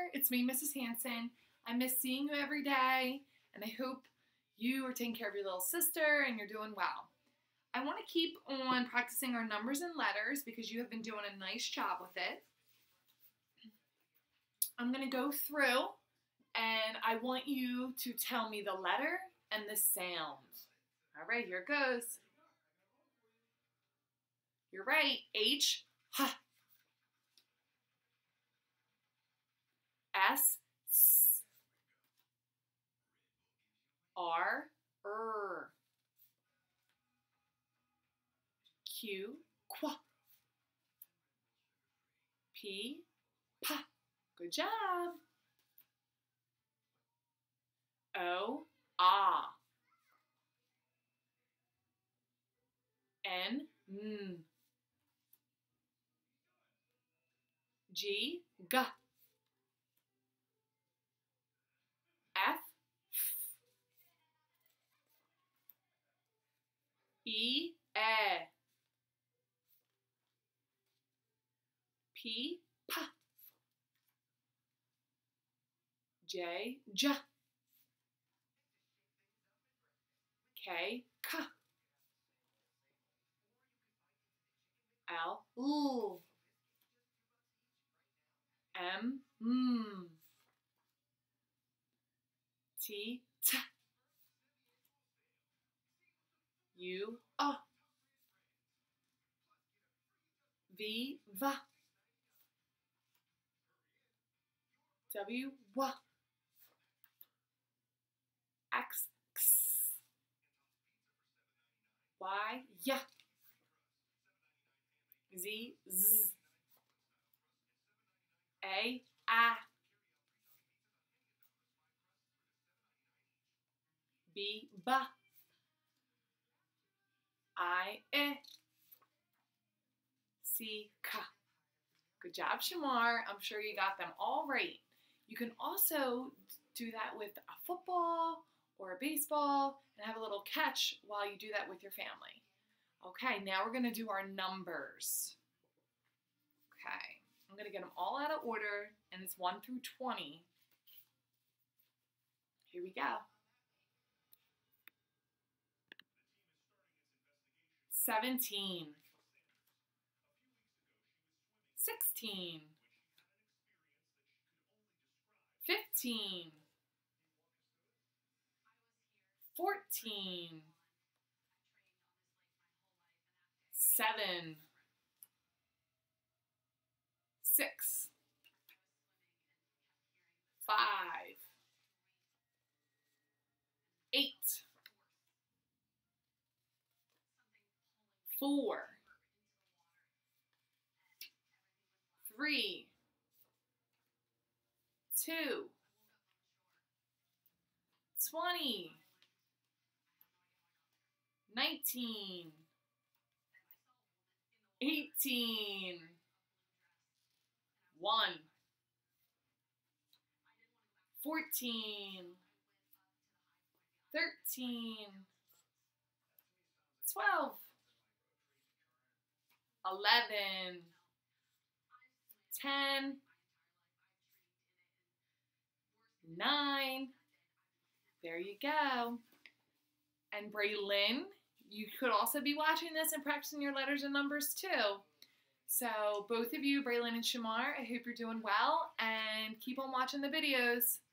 It's me, Mrs. Hanson. I miss seeing you every day, and I hope you are taking care of your little sister and you're doing well. I want to keep on practicing our numbers and letters because you have been doing a nice job with it. I'm going to go through, and I want you to tell me the letter and the sound. All right, here it goes. You're right. H, H. S, S. R, R. Q, Qu. P, P. Good job. O, Ah. N, N. G, G. F, F. E, E. P, P. J, J. K, K. L, L. M, M. T, T. U, A. V, V. W, W. X, X. Y, Y. Z, Z. A, A. B, B. I, C, K. Good job, Shamar. I'm sure you got them all right. You can also do that with a football or a baseball and have a little catch while you do that with your family. Okay, now we're going to do our numbers. Okay, I'm going to get them all out of order, and it's 1 through 20. Here we go. 17. 16. 15. 14. 7. 6. 5. 8. 4. 3. 2. 20. 19. 18. 1. 14. 13. 12. 11. 10. 9. There you go. And Braylon, you could also be watching this and practicing your letters and numbers too. So both of you, Braylon and Shamar, I hope you're doing well and keep on watching the videos.